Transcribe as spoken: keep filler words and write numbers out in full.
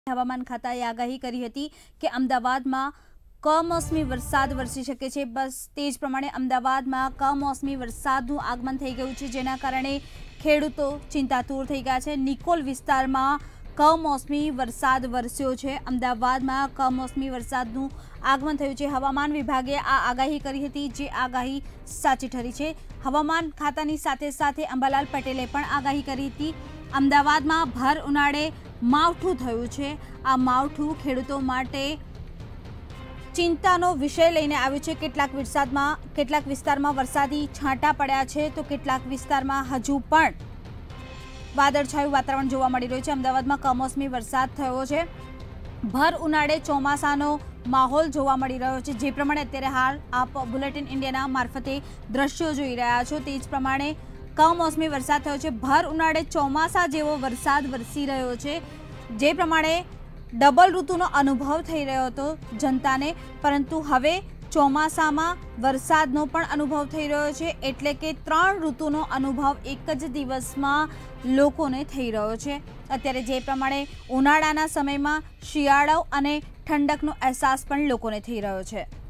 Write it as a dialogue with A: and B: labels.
A: હવામાન ખાતાએ આગાહી કરી હતી કે અમદાવાદમાં કમોસમી વરસાદ વરસી શકે છે। બસ તે જ પ્રમાણે અમદાવાદમાં કમોસમી વરસાદનું આગમન થઈ ગયું છે, જેના કારણે ખેડૂતો ચિંતાતુર થઈ ગયા છે। નિકોલ વિસ્તારમાં કમોસમી વરસાદ વરસ્યો છે। અમદાવાદમાં કમોસમી વરસાદનું આગમન થયું છે। હવામાન વિભાગે આ આગાહી કરી હતી, જે આગાહી સાચી ઠરી છે। હવામાન ખાતાની સાથે સાથે અંબાલાલ પટેલે પણ આગાહી કરી હતી। અમદાવાદમાં ભર ઉનાળે માવઠું થયું છે। આ માવઠું ખેડૂતો માટે ચિંતાનો વિષય લઈને આવ્યું છે। કેટલાક વિસ્તારમાં કેટલાક વિસ્તારમાં વરસાદી છાંટા પડ્યા છે, તો કેટલાક વિસ્તારમાં હજુ પણ વાદળછાયું વાતાવરણ જોવા મળી રહ્યું છે। અમદાવાદમાં કમોસમી વરસાદ થયો છે। ભર ઉનાળે ચોમાસાનો માહોલ જોવા મળી રહ્યો છે। જે પ્રમાણે અત્યારે હાલ આપ બુલેટિન ઇન્ડિયાના મારફતે દ્રશ્યો જોઈ રહ્યા છો, તે જ પ્રમાણે કમોસમી વરસાદ થયો છે। ભર ઉનાળે ચોમાસા જેવો વરસાદ વરસી રહ્યો છે, જે પ્રમાણે ડબલ ઋતુનો અનુભવ થઈ રહ્યો હતો જનતાને, પરંતુ હવે ચોમાસામાં વરસાદનો પણ અનુભવ થઈ રહ્યો છે। એટલે કે ત્રણ ઋતુનો અનુભવ એક જ દિવસમાં લોકોને થઈ રહ્યો છે। અત્યારે જે પ્રમાણે ઉનાળાના સમયમાં શિયાળો અને ઠંડકનો અહેસાસ પણ લોકોને થઈ રહ્યો છે।